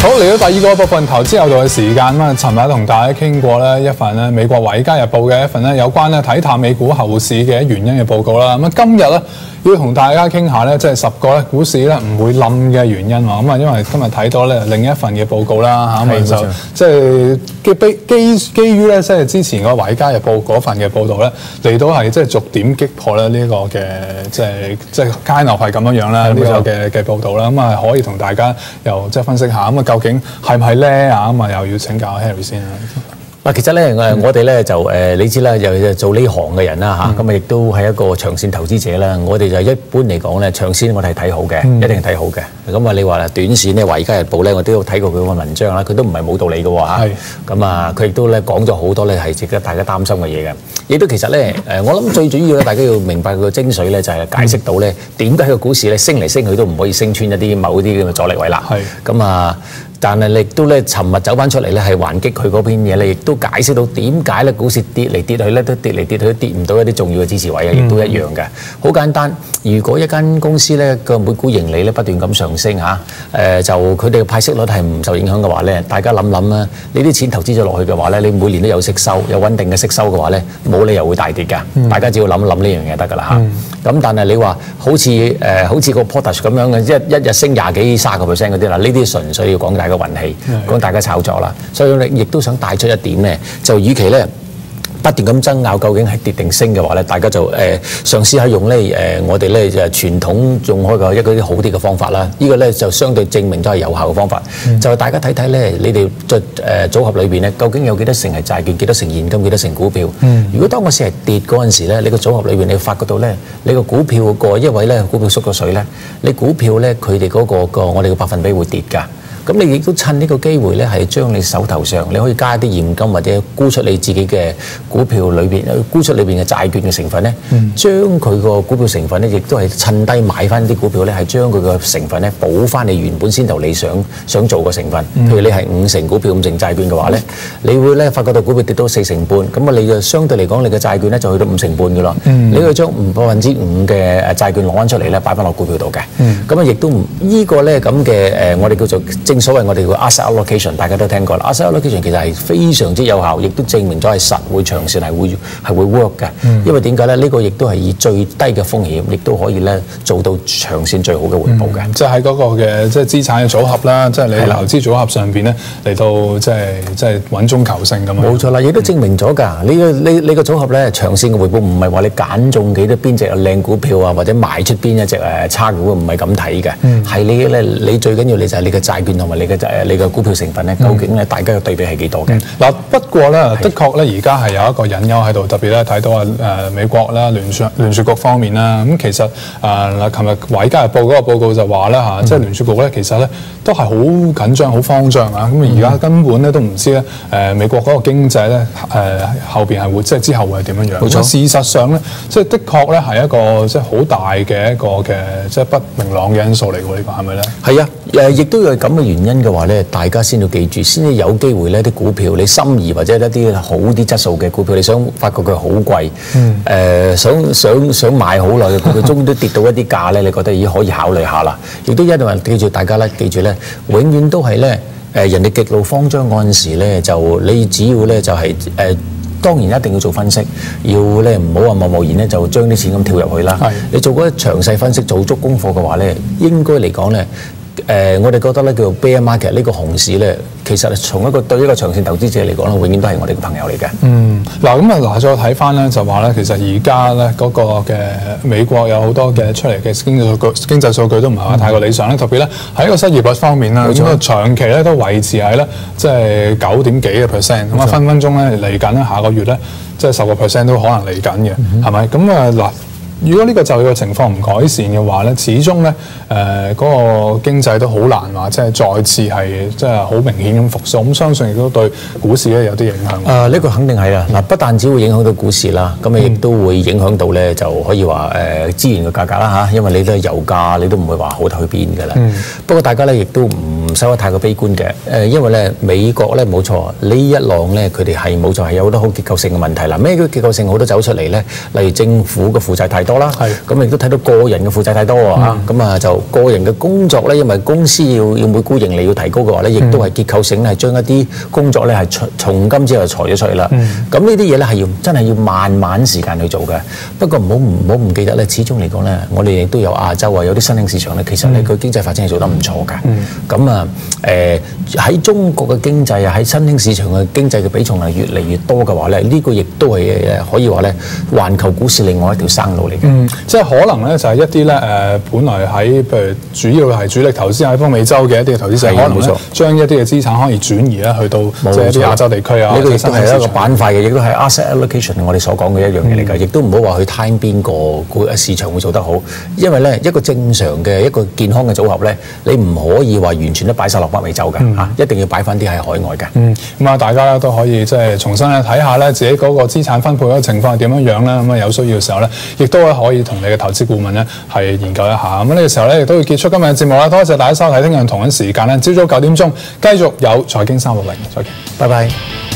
嚟到第二個部分投資有道嘅時間咁啊，尋日同大家傾過咧一份咧美國《華爾街日報》嘅一份咧有關咧睇淡美股後市嘅原因嘅報告啦。咁啊，今日咧要同大家傾下咧，即係10個咧股市咧唔會冧嘅原因喎。咁啊，因為今日睇到咧另一份嘅報告啦嚇，咁就即係基於咧即係之前個《華爾街日報》嗰份嘅報導咧，嚟到係即係逐點擊破咧呢個嘅即係街牛係咁樣樣啦呢個嘅報導啦。咁啊可以同大家又即係分析下咁啊，究竟係唔係咧啊？咁啊又要請教 Harry 先啦。 嗱，其實咧，我哋咧就你知啦，又做呢行嘅人啦嚇，咁啊亦都係一個長線投資者啦。我哋就一般嚟講咧，長線我哋係睇好嘅，一定係睇好嘅。咁啊，你話短線咧，《華爾街日報》咧，我都有睇過佢個文章啦，佢都唔係冇道理嘅喎嚇。咁啊，佢亦都咧講咗好多咧係值得大家擔心嘅嘢嘅。亦都其實咧，我諗最主要咧，大家要明白佢個精髓咧，就係解釋到咧點解個股市咧升嚟升去都唔可以升穿一啲某啲嘅阻力位啦。咁啊。但係亦都咧，尋日走翻出嚟咧，係還擊佢嗰邊嘢咧，亦都解釋到點解咧股市跌嚟跌去咧，都跌嚟跌去都跌唔到一啲重要嘅支持位啊，亦都一樣嘅。好簡單，如果一間公司咧個每股盈利咧不斷咁上升嚇，就佢哋嘅派息率係唔受影響嘅話咧，大家諗諗啦，你啲錢投資咗落去嘅話咧，你每年都有息收，有穩定嘅息收嘅話咧，冇理由會大跌㗎。大家只要諗諗呢樣嘢得㗎啦嚇。咁但係你話好似個 Potash 咁樣嘅，一日升20幾30%嗰啲啦，呢啲純粹要講大嘅運氣，講大家炒作啦，所以你亦都想帶出一點咧，就與其咧不斷咁爭拗究竟係跌定升嘅話咧，大家就嘗試下用咧我哋咧就傳統用開嘅一個啲好啲嘅方法啦。呢個咧就相對證明都係有效嘅方法，就係大家睇睇咧，你哋組合裏邊咧，究竟有幾多成係債券，幾多成現金，幾多成股票？如果當個市係跌嗰陣時咧，你個組合裏邊你發覺到咧，你個股票個因為咧股票縮咗水咧，你股票咧佢哋嗰個我哋嘅百分比會跌㗎。咁你亦都趁呢個機會咧，係將你手頭上你可以加啲現金或者沽出你自己嘅股票裏邊，沽出裏邊嘅債券嘅成分咧，將佢個股票成分咧，亦都係趁低買翻啲股票咧，係將佢個成分咧補翻你原本先頭你想做嘅成分。譬如你係5成股票5成債券嘅話咧，你會咧發覺到股票跌到4成半，咁啊你就相對嚟講你嘅債券咧就去到5成半嘅咯。你可以將5%嘅債券攞翻出嚟咧，擺翻落股票度嘅。咁啊亦都唔呢個咧咁嘅我哋叫做正所謂我哋叫 asset allocation， 大家都聽過啦。asset allocation 其實係非常之有效，亦都證明咗係實會長線係會 work 嘅。因為點解咧？呢個亦都係以最低嘅風險，亦都可以咧做到長線最好嘅回報嘅。 即係喺嗰個嘅即係資產嘅組合啦，即係你投資組合上邊咧嚟到即係穩中求勝咁樣。冇錯啦，亦都證明咗㗎。呢個組合咧長線嘅回報唔係話你揀中幾多邊隻靚股票啊，或者賣出邊一隻差股，唔係咁睇嘅。係你最緊要你就係你嘅債券同埋你嘅股票成分咧，究竟咧大家嘅對比係幾多嘅？嗱，不過咧，的確咧，而家係有一個隱憂喺度，特別咧睇到美國啦聯儲局方面啦，咁其實琴日《華爾街日報》嗰個報告就話咧嚇，即係聯儲局咧其實咧都係好緊張、好慌張啊！咁而家根本咧都唔知咧美國嗰個經濟咧後邊係會即係之後會係點樣樣？冇錯，事實上咧，即係的確咧係一個即係好大嘅一個嘅即係不明朗嘅因素嚟㗎，呢個係咪咧？係啊， 亦都有咁嘅原因嘅話咧，大家先要記住，先至有機會咧啲股票你心儀或者一啲好啲質素嘅股票，你想發覺佢好貴，想買好耐嘅股票，終於都跌到一啲價咧，你覺得已經可以考慮下啦。亦都一定話記住，大家咧記住咧，永遠都係咧人哋極度慌張嗰陣時咧，就你只要咧就係當然一定要做分析，要咧唔好話貿然咧就將啲錢咁跳入去啦。你做嗰啲詳細分析，做足功課嘅話咧，應該嚟講咧。我哋覺得咧叫做 bear market 呢個熊市咧，其實從對一個長線投資者嚟講咧，永遠都係我哋嘅朋友嚟嘅。嗱再睇翻咧，就話咧，其實而家咧嗰個嘅美國有好多嘅出嚟嘅經濟數據都唔係話太過理想咧，特別咧喺一個失業率方面啦，咁啊長期咧都維持喺咧即係9點幾嘅 percent， 咁啊分分鐘咧嚟緊咧下個月咧即係10% 都可能嚟緊嘅，係咪？咁嗱。如果呢個就業嘅情況唔改善嘅話咧，始終咧嗰個經濟都好難話即係再次係即係好明顯咁復甦，咁相信亦都對股市咧有啲影響。呢個肯定係啊！嗱，不但只會影響到股市啦，咁亦都會影響到咧就可以話資源嘅價格啦嚇，因為你都係油價，你都唔會話好得去邊㗎啦。不過大家咧亦都唔收得太過悲觀嘅，因為咧美國咧冇錯，呢一浪咧佢哋係冇錯係有好多好結構性嘅問題啦。咩叫結構性好多走出嚟咧？例如政府嘅負債太多。 多啦。咁亦都睇到個人嘅負債太多啊。咁啊就個人嘅工作咧，因為公司要每股盈利要提高嘅話咧，亦都係結構性係將一啲工作咧係從今之後裁咗出去啦。咁呢啲嘢咧係真係要慢慢時間去做嘅。不過唔好唔記得咧，始終嚟講咧，我哋亦都有亞洲啊，有啲新興市場咧，其實咧佢經濟發展係做得唔錯㗎。咁啊喺中國嘅經濟啊，喺新興市場嘅經濟嘅比重係越嚟越多嘅話咧，呢個亦都係可以話咧，環球股市另外一條生路嚟嘅。 即係可能咧就係一啲咧本來喺譬如主要係主力投資喺北美洲嘅一啲投資者，可能咧將一啲嘅資產可以轉移咧去到即係一啲亞洲地區啊。 呢個亦都係一個板塊嘅，亦都係 asset allocation 我哋所講嘅一樣嘢嚟㗎。亦都唔好話去睇邊個市場會做得好，因為咧一個正常嘅一個健康嘅組合咧，你唔可以話完全都擺晒落北美洲㗎嚇，一定要擺翻啲喺海外嘅。 咁啊，大家咧都可以即係重新咧睇下咧自己嗰個資產分配嗰個情況係點樣樣啦。咁啊有需要嘅時候咧，亦都可以同你嘅投資顧問咧係研究一下。咁呢個時候咧亦都要結束今日嘅節目啦。多謝大家收睇，聽日同一時間咧朝早9點鐘繼續有財經360，再見， 拜拜。